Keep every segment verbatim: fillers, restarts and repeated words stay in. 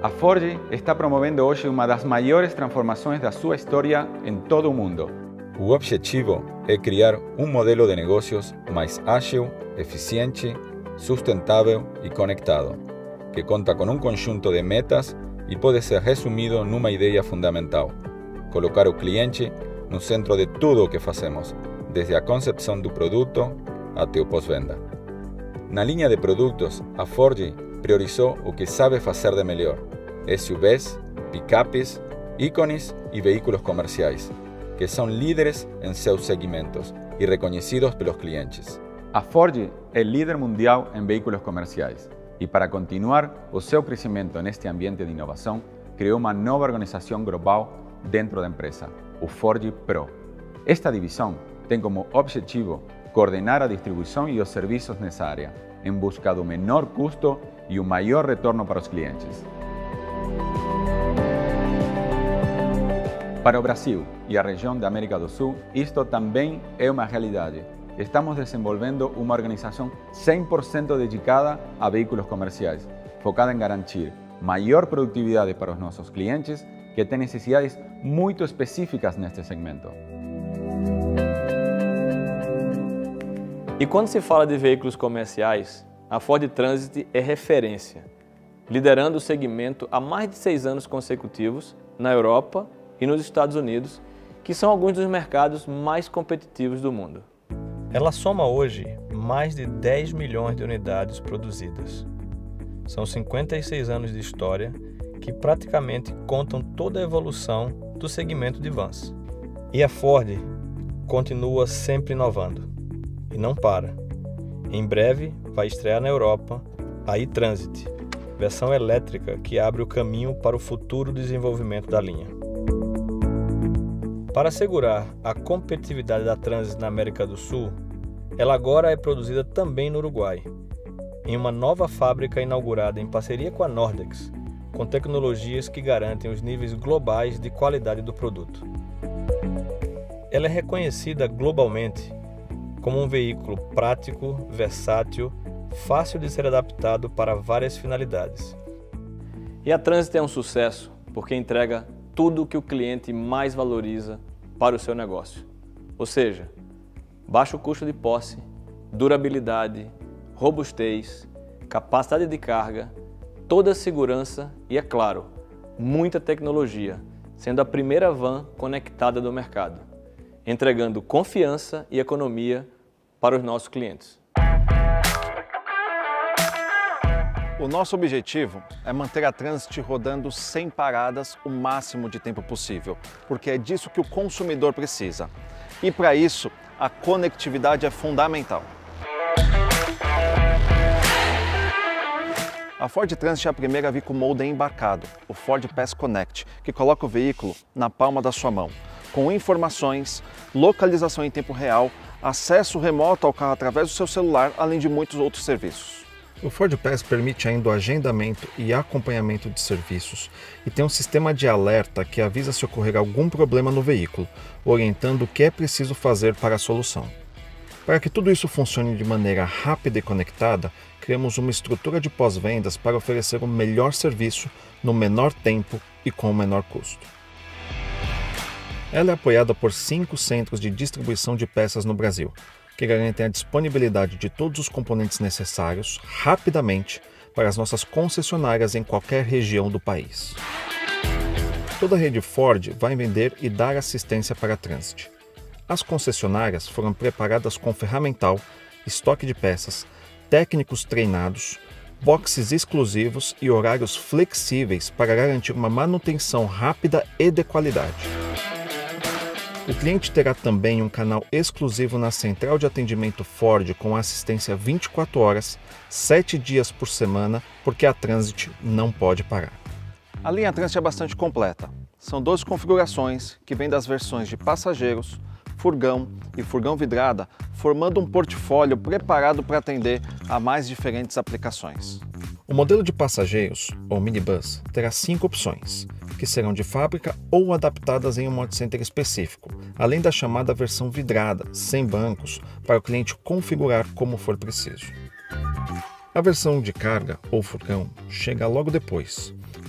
A Ford está promovendo hoje uma das maiores transformações da sua história em todo o mundo. O objetivo é criar um modelo de negócios mais ágil, eficiente, sustentável e conectado, que conta com um conjunto de metas e pode ser resumido numa ideia fundamental: colocar o cliente no centro de tudo o que fazemos, desde a concepção do produto até o pós-venda. Na linha de produtos, a Ford priorizou o que sabe fazer de melhor: S U Vs, picapes, ícones e veículos comerciais, que são líderes em seus segmentos e reconhecidos pelos clientes. A Ford é líder mundial em veículos comerciais e, para continuar o seu crescimento neste ambiente de inovação, criou uma nova organização global dentro da empresa, o Ford Pro. Esta divisão tem como objetivo coordenar a distribuição e os serviços nessa área, em busca do menor custo e o maior retorno para os clientes. Para o Brasil e a região da América do Sul, isto também é uma realidade. Estamos desenvolvendo uma organização cem por cento dedicada a veículos comerciais, focada em garantir maior produtividade para os nossos clientes que têm necessidades muito específicas neste segmento. E quando se fala de veículos comerciais, a Ford Transit é referência, liderando o segmento há mais de seis anos consecutivos na Europa e nos Estados Unidos, que são alguns dos mercados mais competitivos do mundo. Ela soma hoje mais de dez milhões de unidades produzidas. São cinquenta e seis anos de história que praticamente contam toda a evolução do segmento de vans. E a Ford continua sempre inovando e não para. Em breve vai estrear na Europa a e-Transit, versão elétrica que abre o caminho para o futuro desenvolvimento da linha. Para assegurar a competitividade da Transit na América do Sul, ela agora é produzida também no Uruguai, em uma nova fábrica inaugurada em parceria com a Nordex, com tecnologias que garantem os níveis globais de qualidade do produto. Ela é reconhecida globalmente como um veículo prático, versátil, fácil de ser adaptado para várias finalidades. E a Transit é um sucesso porque entrega tudo o que o cliente mais valoriza para o seu negócio. Ou seja, baixo custo de posse, durabilidade, robustez, capacidade de carga, toda a segurança e, é claro, muita tecnologia, sendo a primeira van conectada do mercado, entregando confiança e economia para os nossos clientes. O nosso objetivo é manter a Transit rodando sem paradas o máximo de tempo possível, porque é disso que o consumidor precisa. E para isso, a conectividade é fundamental. A Ford Transit é a primeira a vir com o modem embarcado, o Ford Pass Connect, que coloca o veículo na palma da sua mão, com informações, localização em tempo real, acesso remoto ao carro através do seu celular, além de muitos outros serviços. O Ford Pass permite ainda o agendamento e acompanhamento de serviços e tem um sistema de alerta que avisa se ocorrer algum problema no veículo, orientando o que é preciso fazer para a solução. Para que tudo isso funcione de maneira rápida e conectada, criamos uma estrutura de pós-vendas para oferecer o melhor serviço no menor tempo e com o menor custo. Ela é apoiada por cinco centros de distribuição de peças no Brasil, que garantem a disponibilidade de todos os componentes necessários rapidamente para as nossas concessionárias em qualquer região do país. Toda a rede Ford vai vender e dar assistência para a Transit. As concessionárias foram preparadas com ferramental, estoque de peças, técnicos treinados, boxes exclusivos e horários flexíveis para garantir uma manutenção rápida e de qualidade. O cliente terá também um canal exclusivo na central de atendimento Ford com assistência vinte e quatro horas, sete dias por semana, porque a Transit não pode parar. A linha Transit é bastante completa. São doze configurações que vêm das versões de passageiros, furgão e furgão vidrada, formando um portfólio preparado para atender a mais diferentes aplicações. O modelo de passageiros, ou minibus, terá cinco opções, que serão de fábrica ou adaptadas em um mod center específico, além da chamada versão vidrada, sem bancos, para o cliente configurar como for preciso. A versão de carga, ou furgão, chega logo depois,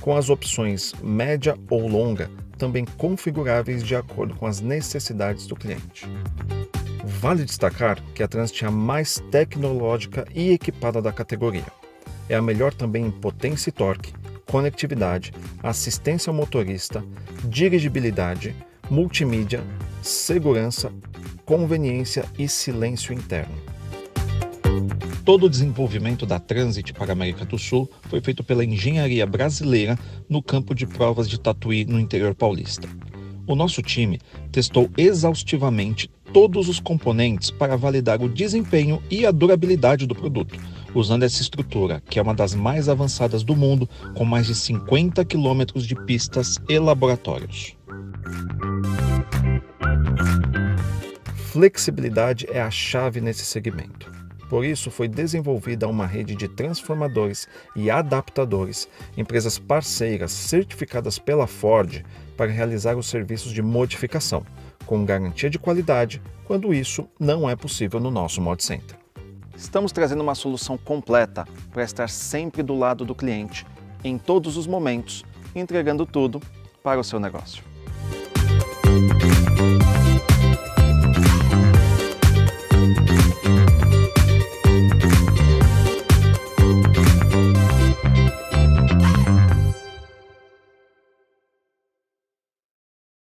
com as opções média ou longa também configuráveis de acordo com as necessidades do cliente. Vale destacar que a Transit é a mais tecnológica e equipada da categoria. É a melhor também em potência e torque, conectividade, assistência ao motorista, dirigibilidade, multimídia, segurança, conveniência e silêncio interno. Todo o desenvolvimento da Transit para a América do Sul foi feito pela engenharia brasileira no campo de provas de Tatuí, no interior paulista. O nosso time testou exaustivamente todos os componentes para validar o desempenho e a durabilidade do produto, usando essa estrutura, que é uma das mais avançadas do mundo, com mais de cinquenta quilômetros de pistas e laboratórios. Flexibilidade é a chave nesse segmento. Por isso, foi desenvolvida uma rede de transformadores e adaptadores, empresas parceiras certificadas pela Ford para realizar os serviços de modificação, com garantia de qualidade, quando isso não é possível no nosso Mod Center. Estamos trazendo uma solução completa para estar sempre do lado do cliente, em todos os momentos, entregando tudo para o seu negócio.